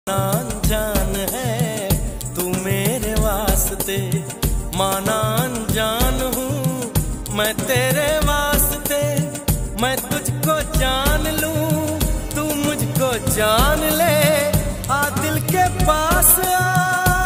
अनजान है तू मेरे वास्ते, माना अनजान हूँ मैं तेरे वास्ते। मैं तुझको जान लूं तू मुझको जान ले,